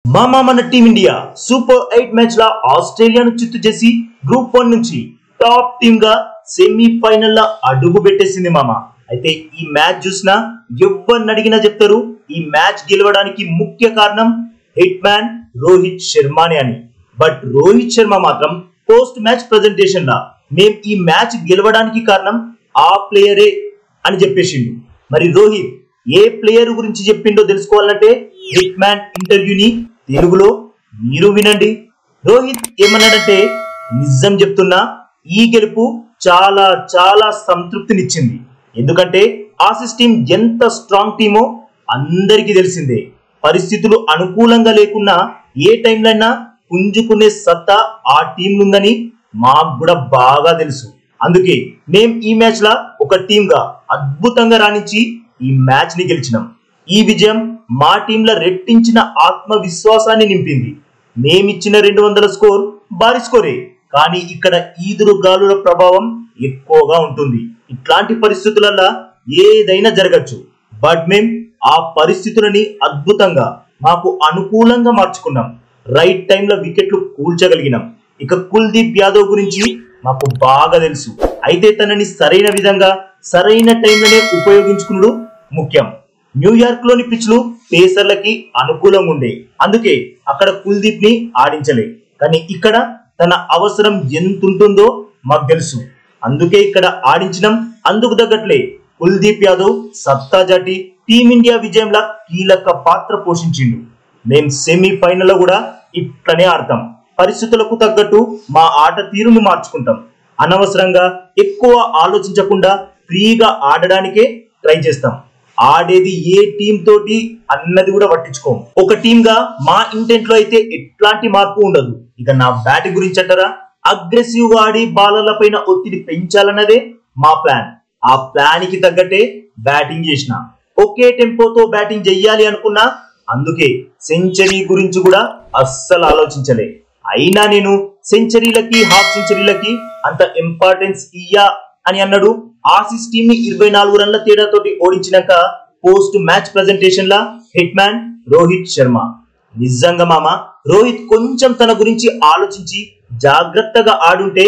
మామా మన team India super 8 match ల ఆస్ట్రేలియాను చిత్తు చేసి గ్రూప్ 1 నుంచి టాప్ టీమ్ గా సెమీఫైనల్ ల అడుగు పెట్టేసింది మామా. అయితే ఈ మ్యాచ్ చూసినా ఎవ్వరిని అడిగినా చెప్తారు ఈ మ్యాచ్ గెలవడానికి ముఖ్య కారణం హిట్ మ్యాన్ రోహిత్ శర్మనే అని. బట్ రోహిత్ శర్మ మాత్రం పోస్ట్ మ్యాచ్ ప్రెజెంటేషన్ లా మేము ఈ మ్యాచ్ గెలవడానికి కారణం ఆ ప్లేయరే అని చెప్పేసిండు. మరి రోహిత్ ఏ ప్లేయర్ గురించి చెప్పిండో తెలుసుకోవాలంటే హిట్ మ్యాన్ ఇంటర్వ్యూని తెలుగులో మీరు వినండి. రోహిత్ ఏమన్నాడంటే, నిజం చెప్తున్నా ఈ గెలుపు చాలా చాలా సంతృప్తినిచ్చింది. ఎందుకంటే ఆసీస్ టీం ఎంత స్ట్రాంగ్ టీమో అందరికీ తెలిసిందే. పరిస్థితులు అనుకూలంగా లేకున్నా ఏ టైంలో అయినా పుంజుకునే సత్తా ఆ టీం ఉందని మాకు కూడా బాగా తెలుసు. అందుకే మేం ఈ మ్యాచ్ లా ఒక టీమ్ గా అద్భుతంగా రాణించి ఈ మ్యాచ్ ని గెలిచినాం. ఈ విజయం మా టీంల రెట్టించిన ఆత్మవిశ్వాసాన్ని నింపింది. మేమిచ్చిన 200 స్కోర్ భారీ స్కోరే, కానీ ఇక్కడ ఈదురు గాలుల ప్రభావం ఎక్కువగా ఉంటుంది. ఇట్లాంటి పరిస్థితులలో ఏదైనా జరగచ్చు. బట్ మేం ఆ పరిస్థితులని అద్భుతంగా మాకు అనుకూలంగా మార్చుకున్నాం. రైట్ టైంలో వికెట్లు కూల్చగలిగినాం. ఇక కుల్దీప్ యాదవ్ గురించి మాకు బాగా తెలుసు. అయితే తనని సరైన విధంగా సరైన టైంలోనే ఉపయోగించుకున్నాడు ముఖ్యం. న్యూయార్క్ లోని పిచ్లు పేసర్లకి అనుకూలంగా ఉండే, అందుకే అక్కడ కుల్దీప్ ని ఆడించలే. కానీ ఇక్కడ తన అవసరం ఎంత ఉంటుందో మాకు తెలుసు, అందుకే ఇక్కడ ఆడించడం. అందుకు తగ్గట్లే కుల్దీప్ యాదవ్ సత్తా జాటి టీమిండియా విజయంలో కీలక పాత్ర పోషించిండు. మేం సెమీఫైనల్ లో కూడా ఇట్లనే ఆడతాం. పరిస్థితులకు తగ్గట్టు మా ఆట తీరును మార్చుకుంటాం. అనవసరంగా ఎక్కువ ఆలోచించకుండా ఫ్రీగా ఆడడానికే ట్రై చేస్తాం. ఆడేది ఏ టీం తోటి అన్నది కూడా పట్టించుకోం. ఒక టీమ్ గా మా ఇంటెంట్ లో అయితే ఎట్లాంటి మార్పు ఉండదు. ఇక నా బ్యాటింగ్ గురించి అంటారా, అగ్రెసివ్ గా ఆడి బాలర్ల పైన ఒత్తిడి పెంచాలన్నదే మా ప్లాన్. ఆ ప్లాన్ కి తగ్గట్టే బ్యాటింగ్ చేసిన. ఒకే టెంపోతో బ్యాటింగ్ చెయ్యాలి అనుకున్నా, అందుకే సెంచరీ గురించి కూడా అస్సలు ఆలోచించలే. అయినా నేను సెంచరీలకి హాఫ్ సెంచరీలకి అంత ఇంపార్టెన్స్ ఇయ్యా అని అన్నాడు. ఆసీస్ టీమ్ ని 24 రన్ల తేడాతోటి ఓడించినాక పోస్ట్ మ్యాచ్ ప్రెజెంటేషన్ లా హిట్ మ్యాన్ రోహిత్ శర్మ. నిజంగా మామ, రోహిత్ కొంచెం తన గురించి ఆలోచించి జాగ్రత్తగా ఆడుంటే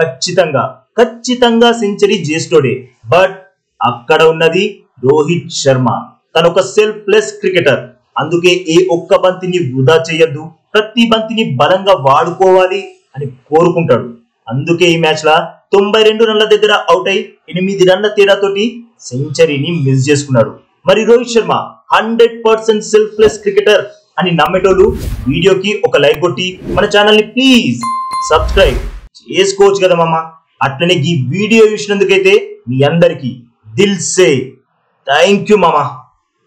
ఖచ్చితంగా సెంచరీ చేస్తోడే. బట్ అక్కడ ఉన్నది రోహిత్ శర్మ. తనొక సెల్ఫ్లెస్ క్రికెటర్. అందుకే ఏ ఒక్క బంతిని వృధా చేయొద్దు, ప్రతి బంతిని బలంగా వాడుకోవాలి అని కోరుకుంటాడు. అందుకే ఈ మ్యాచ్ లా 92 రన్ల దగ్గర అవుట్ అయి 8 రన్ల తేడాతోటి సెంచరీని మిస్ చేసుకున్నాడు. మరి రోహిత్ శర్మ 100% సెల్ఫ్లెస్ క్రికెటర్ అని నమ్మేటోళ్ళు వీడియోకి ఒక లైక్ కొట్టి మన ఛానల్ ని ప్లీజ్ సబ్స్క్రైబ్ చేసుకోవచ్చు కదా మామ. అట్లనే ఈ వీడియో చూసినందుకైతే మీ అందరికి దిల్ సే థ్యాంక్ యూ మామ.